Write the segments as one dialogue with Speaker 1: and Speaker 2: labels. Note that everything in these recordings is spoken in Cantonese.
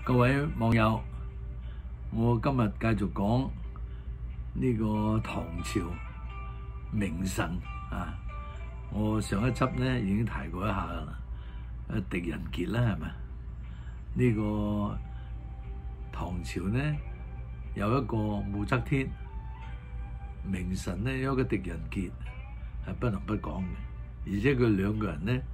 Speaker 1: 各位網友，我今日繼續講呢個唐朝名臣啊。我上一輯咧已經提過一下噶啦，狄仁傑啦，係咪？呢個唐朝咧有一個武則天，名臣咧有一個狄仁傑，係不能不講嘅。而且佢兩個人咧，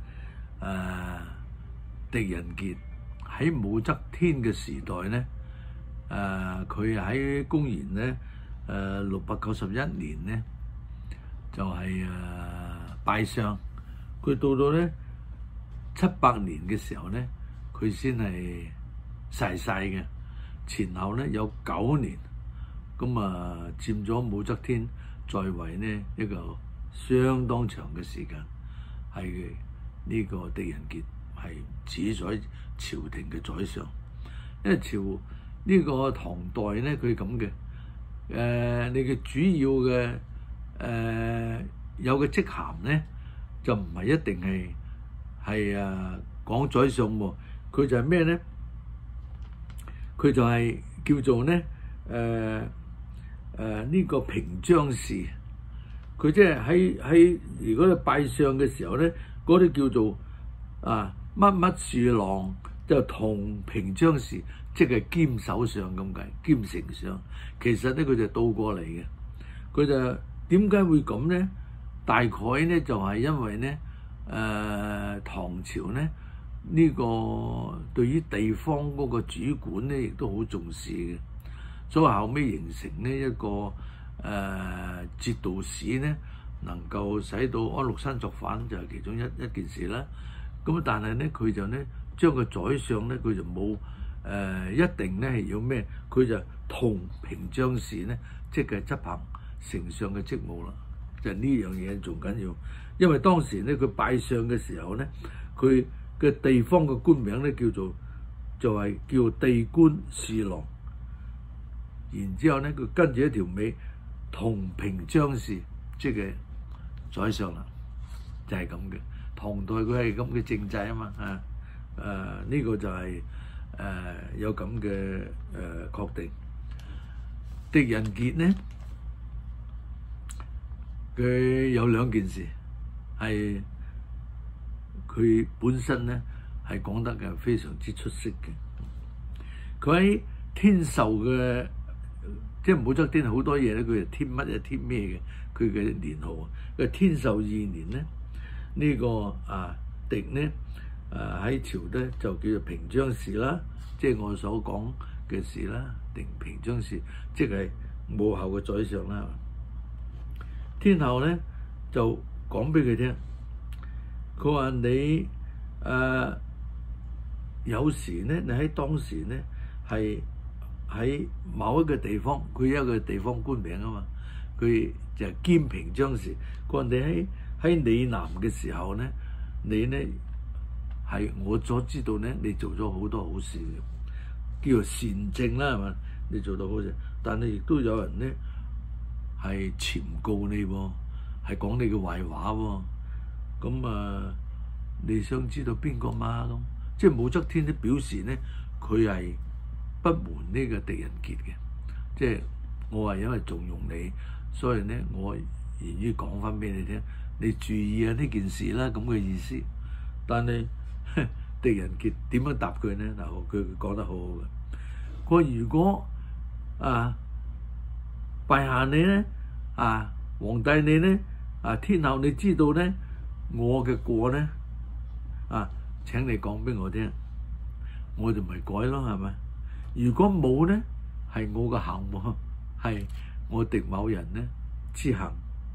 Speaker 1: 狄仁傑喺武則天嘅時代咧，佢喺公元咧691年咧就係拜相，佢到咧700年嘅時候咧，佢先係逝世嘅，前後咧有9年，咁佔咗武則天在位呢一個相當長嘅時間，係呢個狄仁傑係主宰朝廷嘅宰相。因為呢個唐代咧，佢咁嘅你嘅主要嘅有嘅職銜咧，就唔係一定係講宰相喎，佢就係咩咧？佢就係叫做咧呢個平章事。佢即係喺如果你拜相嘅時候咧，嗰啲叫做乜乜侍郎，就同平章事，即係兼首相咁計，兼丞相。其實咧佢就倒過嚟嘅。佢就點解會咁咧？大概咧就係因為咧唐朝咧呢個對於地方嗰個主管咧，亦都好重視嘅，所以後尾形成呢一個節度使咧，能夠使到安祿山作反就係其中一件事啦。咁但係咧佢就咧將個宰相咧，佢就冇一定咧係要咩，佢就同平章事咧，即係執行丞相嘅職務啦。就呢樣嘢仲緊要，因為當時咧佢拜相嘅時候咧，佢嘅地方嘅官名咧就係叫地官侍郎，然之後咧佢跟住一條尾同平章事，即係宰相啦，就係咁嘅。唐代佢係咁嘅政制啊嘛，呢個就係有咁嘅確定。狄仁傑咧，佢有兩件事係佢本身咧係講得嘅非常之出色嘅。佢喺天授嘅，即係武則天好多嘢咧，佢係添乜就添咩嘅。佢嘅年號，佢天授2年咧，呢個狄咧喺朝咧就叫做平章事啦，即係我所講嘅事啦。平章事即係武后嘅宰相啦。天后咧就講俾佢聽，佢話你有時咧，你喺當時咧係喺某一個地方，佢有一個地方官名啊嘛，佢就兼平章事。佢話你喺嶺南嘅時候咧，你咧係我所知道咧，你做咗好多好事嘅，叫做善政啦，係嘛？你做到好事，但係亦都有人咧係誣告你喎，係講你嘅壞話喎。咁你想知道邊個嘛？咁即係武則天都表示咧，佢係不瞞呢個狄仁傑嘅，即係我係因為重用你，所以咧我言於講翻俾你聽，你注意呢件事啦，咁嘅意思。但係狄仁傑點樣答佢咧？嗱，佢講得好好嘅。佢話如果拜下你咧，皇帝你咧，天后你知道咧，我嘅過咧，請你講俾我聽，我就咪改咯，係咪？如果冇咧，係我嘅行喎，係我狄某人咧之行，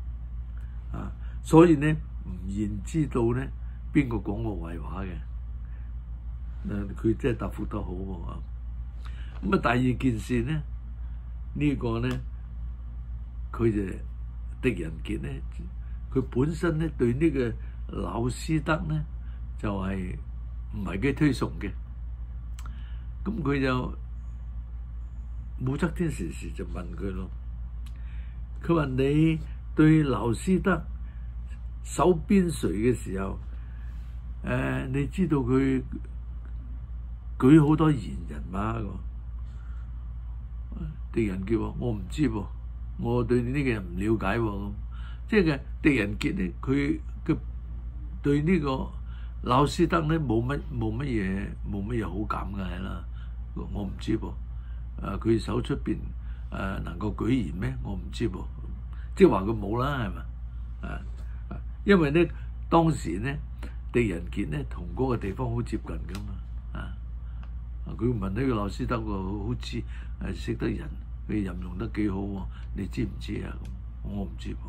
Speaker 1: 所以咧唔願知道咧邊個講我壞話嘅。佢真係答覆得好喎。咁第二件事咧，呢個咧佢就狄仁傑咧，佢本身咧對呢個嫪師德咧就係唔係幾推崇嘅。咁佢就武則天時時就問佢咯，佢話你對嫪師德守邊陲嘅時候，你知道佢舉好多賢人嘛。狄仁傑話：我唔知喎，我對呢個人唔了解喎。即係嘅狄仁傑咧，佢嘅對呢個柳師德咧冇乜嘢好感嘅係啦。我唔知噃。佢手出邊能夠舉賢咩？我唔知噃。即係話佢冇啦，係咪？因為咧當時咧狄仁傑咧同嗰個地方好接近噶嘛。佢問呢個柳師德喎，好似識得人，佢任用得幾好喎？你知唔知啊？我唔知噃。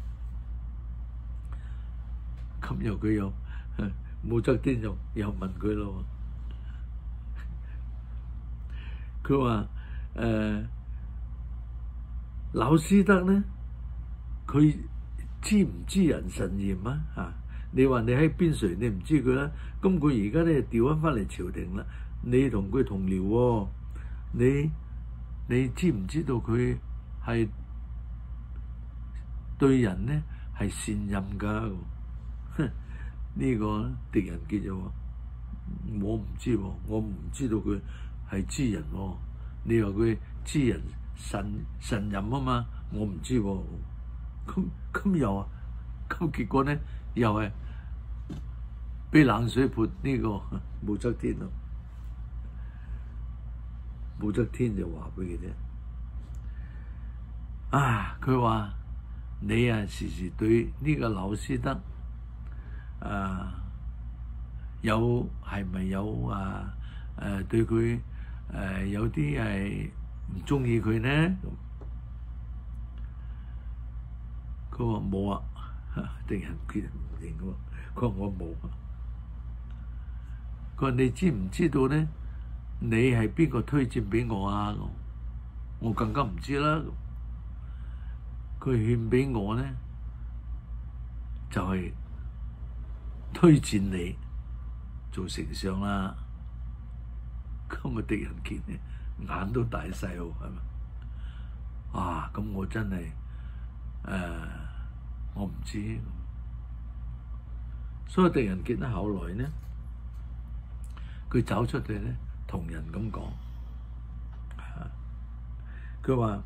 Speaker 1: 咁又佢又武則天又問佢咯。佢話柳師德咧，佢知唔知人慎言啊？你話你喺邊陲，你唔知佢啦。咁佢而家咧調翻嚟朝廷啦，你同佢同僚喎，你知唔知道佢係對人咧係善任㗎？呢個狄仁傑就話：我唔知喎，我唔知道佢係知人喎。你話佢知人慎任啊嘛，我唔知喎。咁又啊，咁結果咧又係俾冷水潑呢個武則天咯。武則天就話俾佢聽：佢話你啊時時對呢個柳師德係咪有對佢有啲係唔中意佢呢？佢話冇啊，狄仁傑唔認喎。佢話我冇啊。佢話你知唔知道咧？你係邊個推薦俾我啊？我更加唔知啦。佢勸俾我咧，就係推薦你做丞相啦。咁狄仁傑咧眼都大細喎，係咪？咁我真係我唔知。所以狄仁傑咧後來咧，佢走出嚟咧，同人咁講，佢話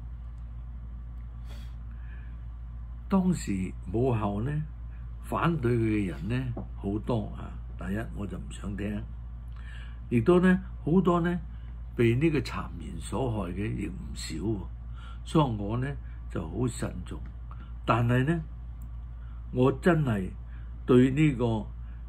Speaker 1: 當時母后咧反對佢嘅人咧好多啊。第一我就唔想聽，亦都咧好多咧被呢個讒言所害嘅亦唔少喎。所以我咧就好慎重。但係咧，我真係對呢個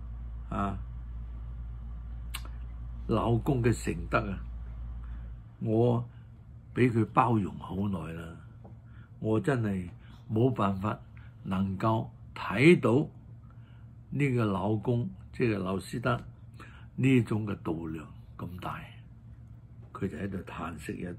Speaker 1: 柳公嘅誠德啊，我俾佢包容好耐啦。我真係冇辦法能夠睇到呢個柳公，即係柳師德呢種嘅度量咁大。佢就喺度嘆息一句。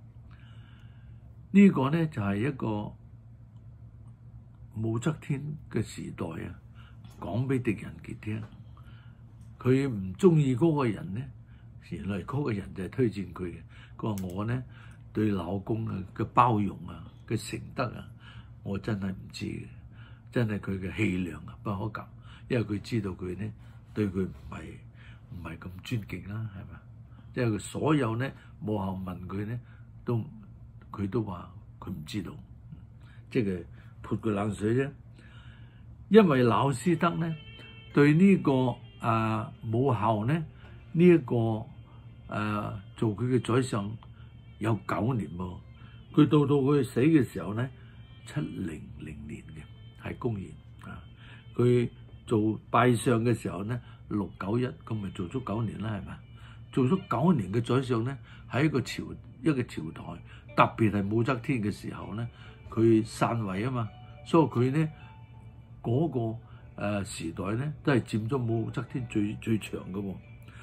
Speaker 1: 呢個咧就係一個武則天嘅時代啊，講俾狄仁傑聽。佢唔中意嗰個人咧，原來嗰個人就係推薦佢嘅。佢話我咧對柳公嘅包容啊，嘅誠德啊，我真係唔知嘅。真係佢嘅氣量啊，不可及。因為佢知道佢咧對佢唔係咁尊敬啦，係咪？即係佢所有咧母后問佢咧，佢都話佢唔知道，即係潑佢冷水啫。因為柳師德咧對呢個母后咧呢一個做佢嘅宰相有9年喎。佢到佢死嘅時候咧，700年嘅係公元佢做拜相嘅時候咧691，咁咪做咗9年啦，係咪？做咗9年嘅宰相咧，喺一個朝台，特別係武則天嘅時候咧，佢篡位啊嘛，所以佢咧嗰個時代咧都係佔咗武則天最長嘅喎。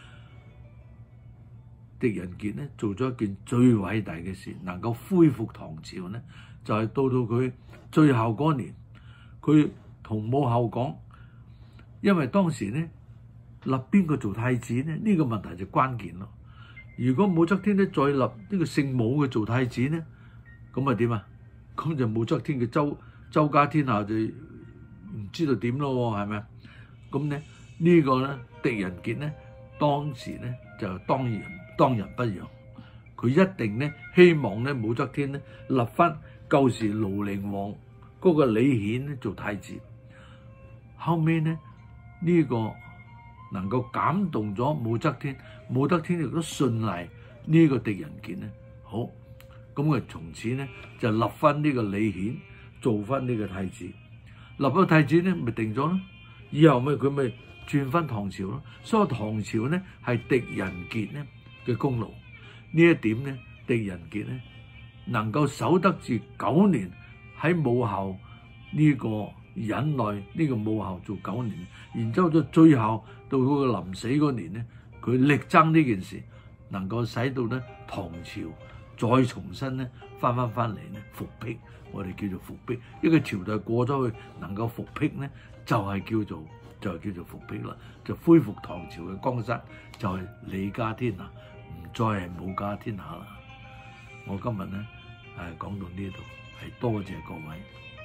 Speaker 1: 狄仁傑咧做咗一件最偉大嘅事，能夠恢復唐朝咧，就係到佢最後嗰年，佢同母后講，因為當時咧立邊個做太子咧，呢個問題就關鍵咯。如果武則天咧再立呢個姓武嘅做太子咧，咁啊點啊？咁就武則天嘅周家天下就唔知道點咯，係咪？咁咧呢個咧狄仁傑咧當時咧就當仁不讓，佢一定咧希望咧武則天咧立翻舊時廬陵王嗰個李顯咧做太子。後尾咧呢個能夠感動咗武則天，武則天亦都信賴呢個狄仁傑咧，好，咁佢從此咧就立翻呢個李顯做翻呢個太子，立咗太子咧咪定咗咯，以後咪佢咪轉翻唐朝咯。所以唐朝咧係狄仁傑咧嘅功勞。呢一點咧，狄仁傑咧能夠守得住9年喺母校呢個忍耐呢個母校做9年，然之後到最後到嗰個臨死嗰年咧，佢力爭呢件事，能夠使到咧唐朝再重新咧翻嚟咧復辟，我哋叫做復辟。一個朝代過咗去能夠復辟咧，就係叫做復辟啦，就恢復唐朝嘅江山，就係李家天下，唔再係武家天下啦。我今日咧講到呢度，係多謝各位。